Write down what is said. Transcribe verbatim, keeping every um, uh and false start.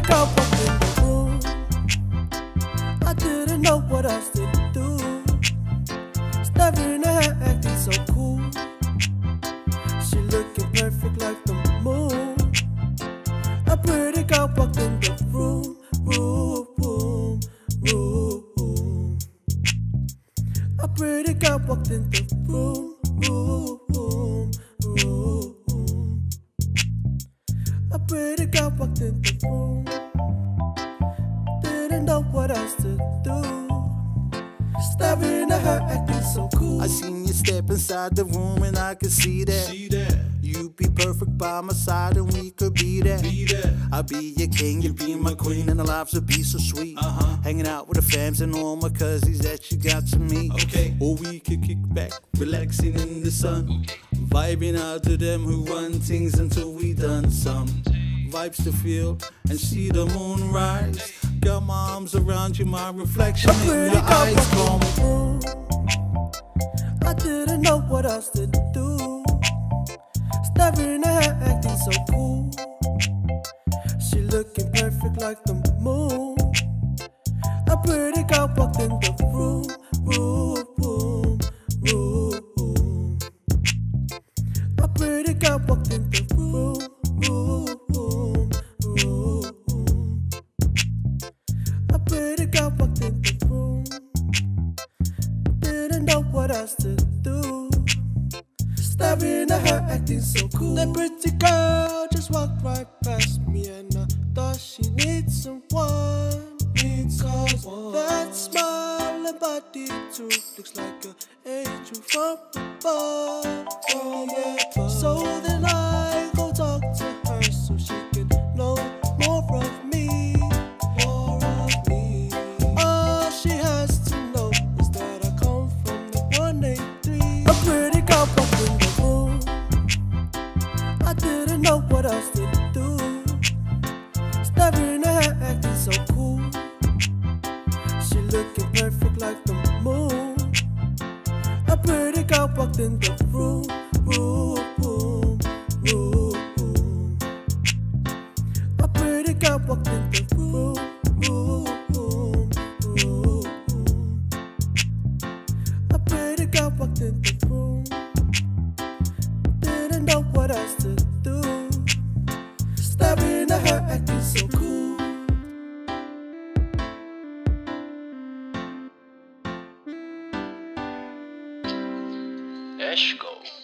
girl walked in the room. I didn't know what else to do. Staring at her, acting so cool. She looking perfect like the moon. A pretty girl walked in the room, room, room, room. A pretty girl walked in the room, room, room, room. A pretty girl walked in the room. Didn't know what else to do. Staring at her, acting so cool. I seen you step inside the room and I could see that. See that. You'd be perfect by my side and we could be that. Be that. I'll be your king, you'll be my queen, and our lives would be so sweet. Uh-huh. Hanging out with the fams and all my cousins that you got to meet. Okay. Or we could kick back, relaxing in the sun, vibing out to them who run things until we done some. Vibes to feel and see the moon rise. Got my arms around you, my reflection in Pretty your girl eyes. walked Come in the room. I didn't know what else to do. Staring at her, acting so cool. She looking perfect like the moon. A pretty girl walked in the room, room, room, room. A pretty girl walked in the room, room, room, room. A pretty girl walked in the room. Didn't know what else to do. Staring at her, acting so cool. That pretty girl just walked right past me, and I thought she needs someone. Needs someone. That smile and body too looks like an angel from above. From above. So then I go talk to her so she can know more of me. More of me. All she has to know is that I come from the one eight three. A pretty girl walked in the room. I didn't know what else to do. Staring at her, acting so cool. She looking perfect like the moon. A pretty girl walked in the room, room, room, room. A pretty girl walked in the room, room, room, room. A pretty girl walked in the room. Didn't know what else to do. Staring at her, acting so cool. Eshko.